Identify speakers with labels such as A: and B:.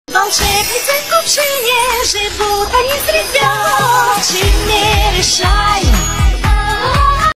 A: волшебницы в кувшине, живут они средь звезд, чуть не решат.